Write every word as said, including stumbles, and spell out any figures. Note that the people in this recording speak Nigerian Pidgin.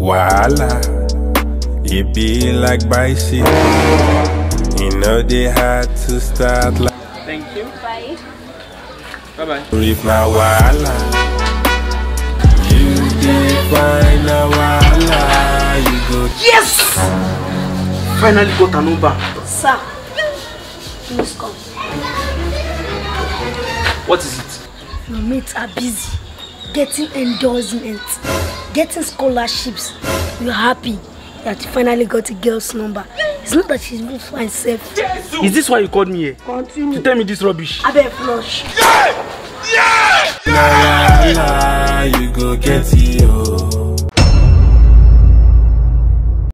Wahala, it be like bicycle. You know they had to start like. Thank you. Bye. Bye bye. Reap my wahala. You define a wahala. You go. Yes! Finally got an Uber. Sir, please come. What is it? Your mates are busy getting endorsements, getting scholarships. You're happy that you finally got a girl's number. It's not that she's even for herself. Is this why you called me here? Continue. To tell me this rubbish? I bet flush. Yeah! Yeah! You go get it, yo.